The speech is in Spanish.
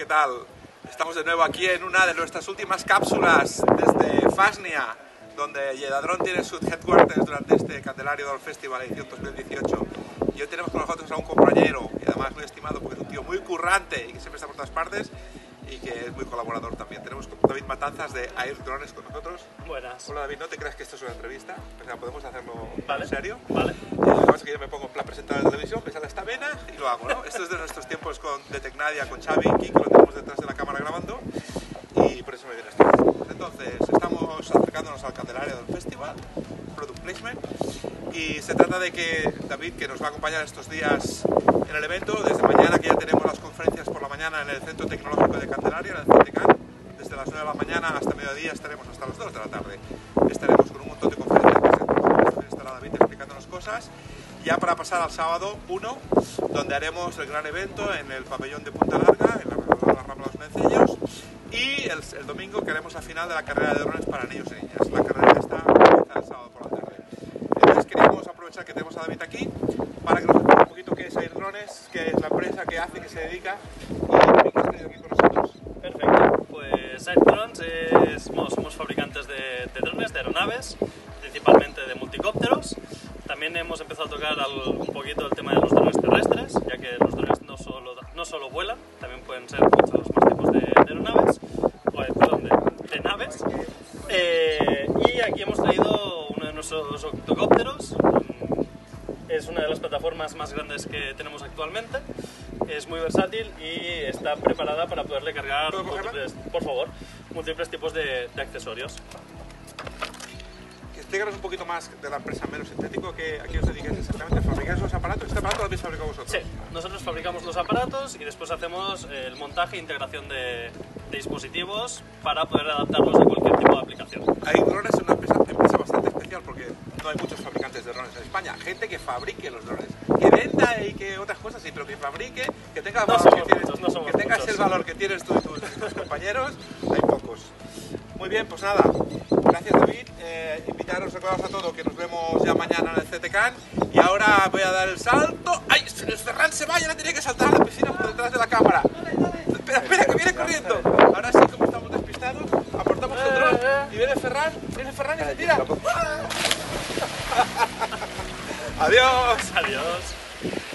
¿qué tal? Estamos de nuevo aquí en una de nuestras últimas cápsulas desde Fasnia, donde Jedadron tiene su headquarters durante este Candelario Doll Festival edición 2018. Y hoy tenemos con nosotros a un compañero, y además muy estimado porque es un tío muy currante y que siempre está por todas partes y que es muy colaborador también. Tenemos a David Matanzas de Air Drones con nosotros. Buenas. Hola David, no te creas que esto es una entrevista, o sea, podemos hacerlo Vale. en serio. Vale. Lo que pasa es que yo me pongo en plan presentador de televisión, me sale esta vena y lo hago, ¿no? Esto es de nuestros tiempos de Tecnadia, con Xavi y Kiko, lo tenemos detrás de la cámara grabando y por eso me viene esto. Entonces, estamos acercándonos al Candelario del Festival, Product Placement, y se trata de que David, que nos va a acompañar estos días en el evento, desde mañana que ya tenemos las conferencias por la mañana en el Centro Tecnológico de Candelaria, en el CTCAN, desde las 9 de la mañana hasta mediodía estaremos hasta las 2 de la tarde. Estaremos con un montón de conferencias, también estará David explicándonos cosas, ya para pasar al sábado 1, donde haremos el gran evento en el pabellón de Punta Larga, en la Rambla de los Mencellos, y el domingo que haremos la final de la carrera de drones para niños y niñas. La carrera está empieza el sábado por la tarde. Entonces queríamos aprovechar que tenemos a David aquí para que nos explique un poquito qué es Air Drones, qué es la empresa, qué hace, qué se dedica, y David, que has tenido aquí con nosotros. Perfecto. Pues Air Drones somos fabricantes de drones, de aeronaves, principalmente de multicópteros. También hemos empezado a tocar un poquito el tema de los drones terrestres, ya que los drones no solo vuelan, también pueden ser muchos más tipos de aeronaves, de naves. Y aquí hemos traído uno de nuestros octocópteros. Es una de las plataformas más grandes que tenemos actualmente. Es muy versátil y está preparada para poderle cargar múltiples tipos de accesorios. Explícanos un poquito más de la empresa Melo Sintético, ¿a qué os dedicáis exactamente? ¿Fabricáis los aparatos? ¿Este aparato lo habéis fabricado vosotros? Sí, nosotros fabricamos los aparatos y después hacemos el montaje e integración de dispositivos para poder adaptarlos a cualquier tipo de aplicación. Air Drones es una empresa bastante especial porque no hay muchos fabricantes de drones en España. Gente que fabrique los drones, que venda y que otras cosas, sí, pero que fabrique, que tenga el valor que tengas el valor que tienes tú y tus compañeros, hay pocos. Muy bien, pues nada, gracias David, invitaros, recordaros a todos que nos vemos ya mañana en el CTCAN y ahora voy a dar el salto. ¡Ay! El Ferran se va, ya no tenía que saltar a la piscina por detrás de la cámara. Espera, que viene corriendo. Ahora sí, como estamos despistados, aportamos el dron y viene Ferran y se tira. Adiós. Adiós.